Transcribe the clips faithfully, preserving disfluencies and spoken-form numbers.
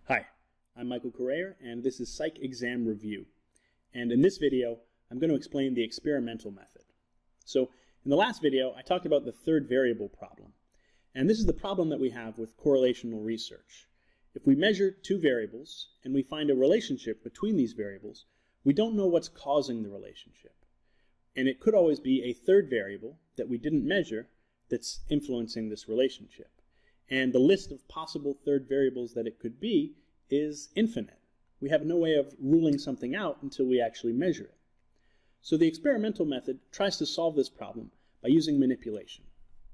Hi, I'm Michael Correa, and this is Psych Exam Review. And in this video, I'm going to explain the experimental method. So, in the last video, I talked about the third variable problem. And this is the problem that we have with correlational research. If we measure two variables, and we find a relationship between these variables, we don't know what's causing the relationship. And it could always be a third variable that we didn't measure that's influencing this relationship. And the list of possible third variables that it could be is infinite. We have no way of ruling something out until we actually measure it. So the experimental method tries to solve this problem by using manipulation.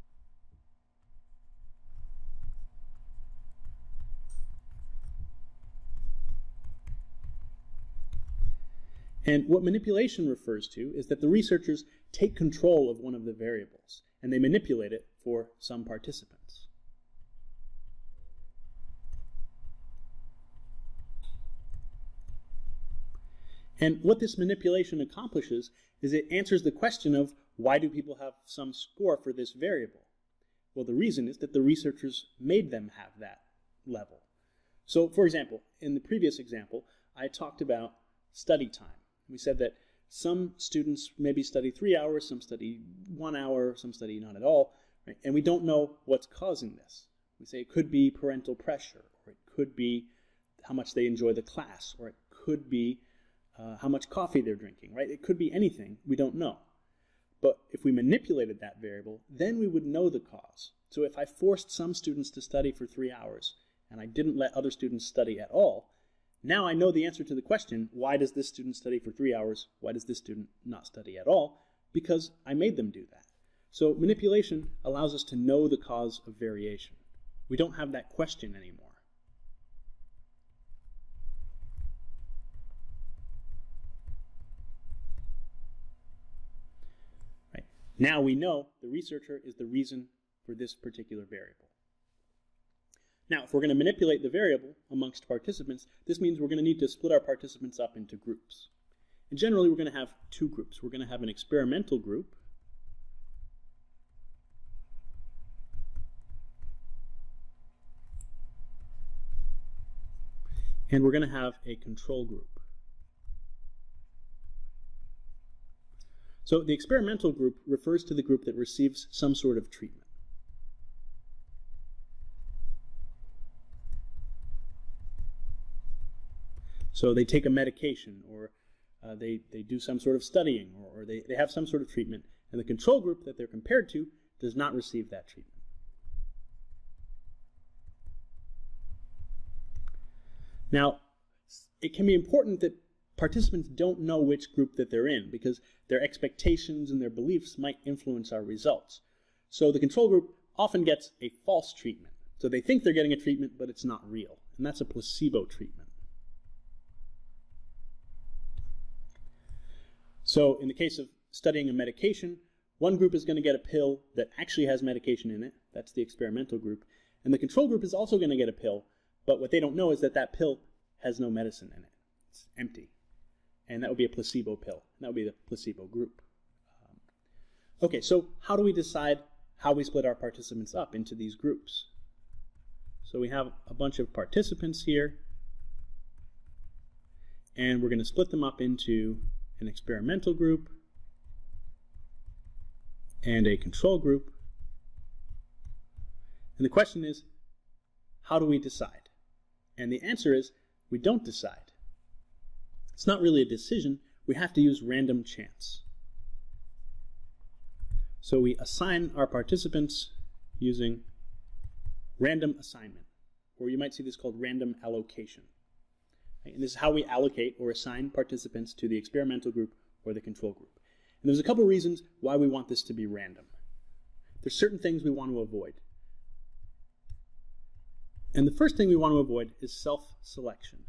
And what manipulation refers to is that the researchers take control of one of the variables, and they manipulate it for some participants. And what this manipulation accomplishes is it answers the question of why do people have some score for this variable? Well, the reason is that the researchers made them have that level. So, for example, in the previous example, I talked about study time. We said that some students maybe study three hours, some study one hour, some study not at all, right? And we don't know what's causing this. We say it could be parental pressure, or it could be how much they enjoy the class, or it could be Uh, how much coffee they're drinking, right? It could be anything. We don't know. But if we manipulated that variable, then we would know the cause. So if I forced some students to study for three hours and I didn't let other students study at all, now I know the answer to the question, why does this student study for three hours? Why does this student not study at all? Because I made them do that. So manipulation allows us to know the cause of variation. We don't have that question anymore. Now we know the researcher is the reason for this particular variable. Now, if we're going to manipulate the variable amongst participants, this means we're going to need to split our participants up into groups. And generally, we're going to have two groups. We're going to have an experimental group and we're going to have a control group. So the experimental group refers to the group that receives some sort of treatment. So they take a medication, or uh, they, they do some sort of studying, or, or they, they have some sort of treatment, and the control group that they're compared to does not receive that treatment. Now, it can be important that participants don't know which group that they're in, because their expectations and their beliefs might influence our results. So the control group often gets a false treatment. So they think they're getting a treatment, but it's not real. And that's a placebo treatment. So in the case of studying a medication, one group is going to get a pill that actually has medication in it. That's the experimental group. And the control group is also going to get a pill, but what they don't know is that that pill has no medicine in it. It's empty. And that would be a placebo pill. That would be the placebo group. Um, okay, so how do we decide how we split our participants up into these groups? So we have a bunch of participants here, and we're going to split them up into an experimental group and a control group. And the question is, how do we decide? And the answer is, we don't decide. It's not really a decision. We have to use random chance. So we assign our participants using random assignment, or you might see this called random allocation. And this is how we allocate or assign participants to the experimental group or the control group. And there's a couple reasons why we want this to be random. There's certain things we want to avoid. And the first thing we want to avoid is self-selection.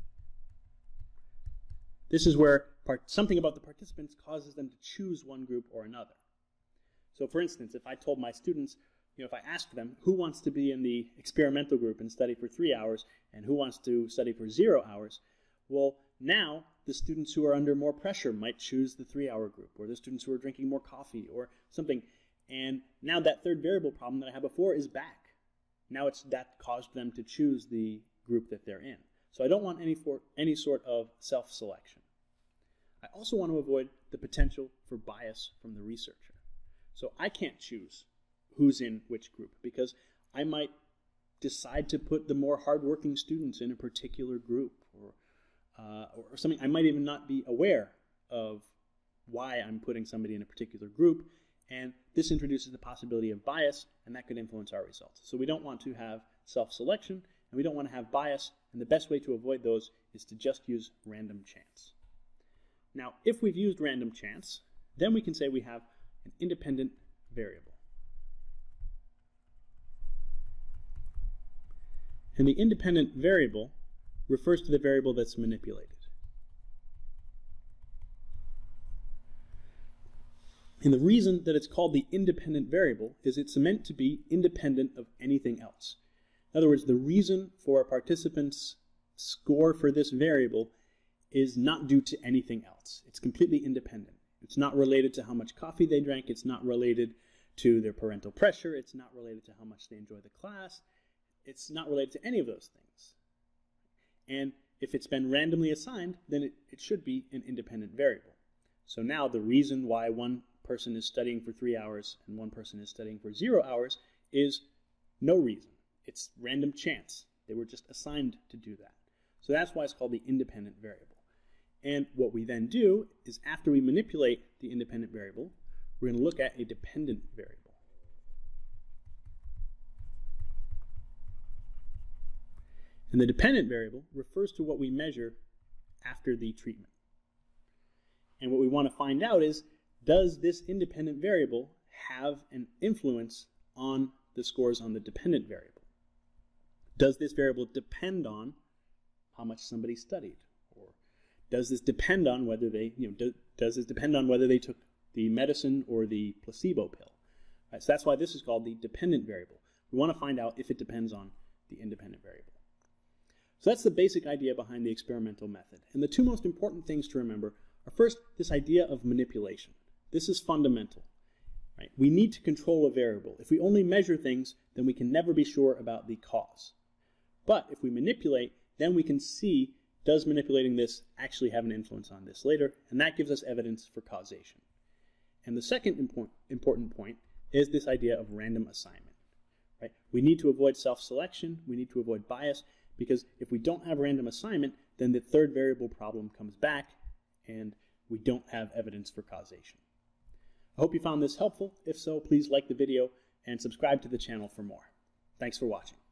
This is where part, something about the participants causes them to choose one group or another. So for instance, if I told my students, you know, if I asked them who wants to be in the experimental group and study for three hours and who wants to study for zero hours, well, now the students who are under more pressure might choose the three-hour group, or the students who are drinking more coffee or something. And now that third variable problem that I had before is back. Now it's that caused them to choose the group that they're in. So I don't want any, for, any sort of self-selection. I also want to avoid the potential for bias from the researcher. So I can't choose who's in which group, because I might decide to put the more hardworking students in a particular group, or, uh, or something. I might even not be aware of why I'm putting somebody in a particular group, and this introduces the possibility of bias, and that could influence our results. So we don't want to have self-selection, and we don't want to have bias, and the best way to avoid those is to just use random chance. Now, if we've used random chance, then we can say we have an independent variable. And the independent variable refers to the variable that's manipulated. And the reason that it's called the independent variable is it's meant to be independent of anything else. In other words, the reason for a participant's score for this variable is not due to anything else. It's completely independent. It's not related to how much coffee they drank. It's not related to their parental pressure. It's not related to how much they enjoy the class. It's not related to any of those things. And if it's been randomly assigned, then it, it should be an independent variable. So now the reason why one person is studying for three hours and one person is studying for zero hours is no reason. It's random chance. They were just assigned to do that. So that's why it's called the independent variable. And what we then do is, after we manipulate the independent variable, we're going to look at a dependent variable. And the dependent variable refers to what we measure after the treatment. And what we want to find out is, does this independent variable have an influence on the scores on the dependent variable? Does this variable depend on how much somebody studied? Or does this depend on whether they, you know, do, does this depend on whether they took the medicine or the placebo pill? Right, so that's why this is called the dependent variable. We want to find out if it depends on the independent variable. So that's the basic idea behind the experimental method. And the two most important things to remember are, first, this idea of manipulation. This is fundamental. Right? We need to control a variable. If we only measure things, then we can never be sure about the cause. But if we manipulate, then we can see, does manipulating this actually have an influence on this later? And that gives us evidence for causation. And the second import, important point is this idea of random assignment. Right? We need to avoid self-selection. We need to avoid bias, because if we don't have random assignment, then the third variable problem comes back, and we don't have evidence for causation. I hope you found this helpful. If so, please like the video and subscribe to the channel for more. Thanks for watching.